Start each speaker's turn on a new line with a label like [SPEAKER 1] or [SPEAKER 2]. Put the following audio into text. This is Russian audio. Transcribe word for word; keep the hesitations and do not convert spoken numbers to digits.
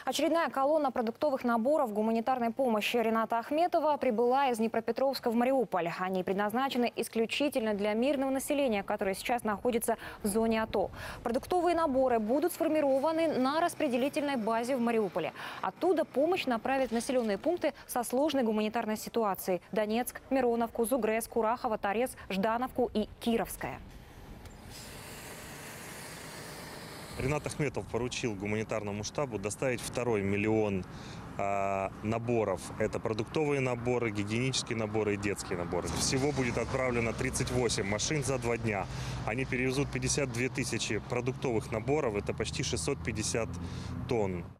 [SPEAKER 1] Очередная колонна продуктовых наборов гуманитарной помощи Рената Ахметова прибыла из Днепропетровска в Мариуполь. Они предназначены исключительно для мирного населения, которое сейчас находится в зоне АТО. Продуктовые наборы будут сформированы на распределительной базе в Мариуполе. Оттуда помощь направят в населенные пункты со сложной гуманитарной ситуацией: Донецк, Мироновку, Зугрес, Курахово, Торец, Ждановку и Кировское.
[SPEAKER 2] Ренат Ахметов поручил гуманитарному штабу доставить второй миллион э, наборов. Это продуктовые наборы, гигиенические наборы и детские наборы. Всего будет отправлено тридцать восемь машин за два дня. Они перевезут пятьдесят две тысячи продуктовых наборов, это почти шестьсот пятьдесят тонн.